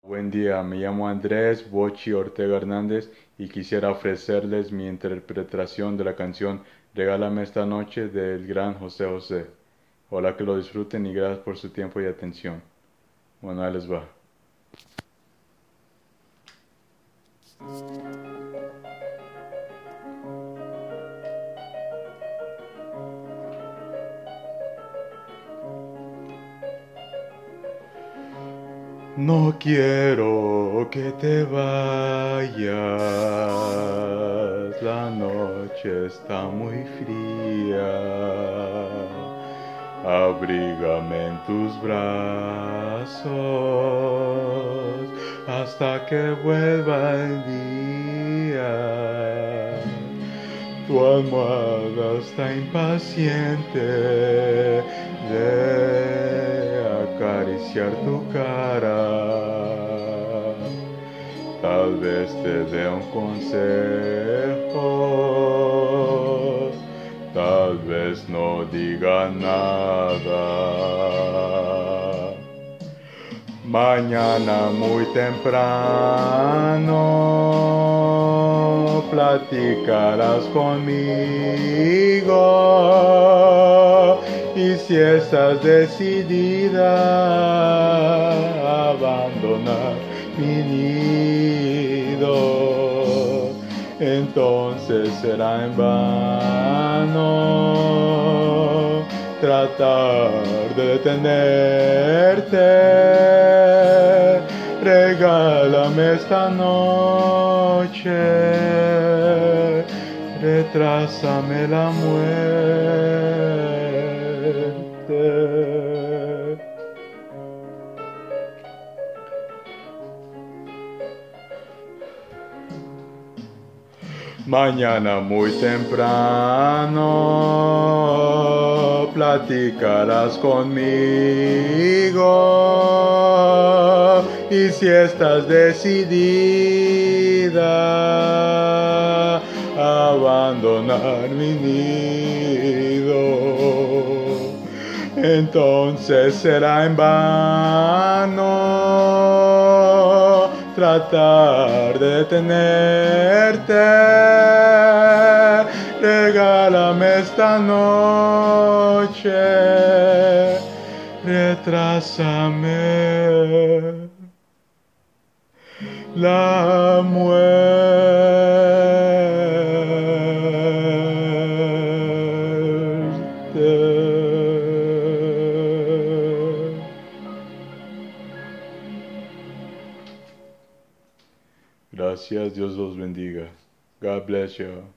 Buen día, me llamo Andrés Bochi Ortega Hernández y quisiera ofrecerles mi interpretación de la canción Regálame esta noche del gran José José. Ojalá que lo disfruten y gracias por su tiempo y atención. Bueno, ahí les va. No quiero que te vayas, la noche está muy fría. Abrígame en tus brazos hasta que vuelva el día. Tu almohada está impaciente de acariciar tu cara. Tal vez te dé un consejo, tal vez no diga nada. Mañana muy temprano platicarás conmigo y si estás decidida a abandonar mi nido, entonces será en vano tratar de detenerte. Regálame esta noche, retrásame la muerte. Mañana muy temprano platicarás conmigo y si estás decidida a abandonar mi nido, entonces será en vano tratar de detenerte. Regálame esta noche, retrásame la muerte. Gracias, Dios los bendiga. God bless you.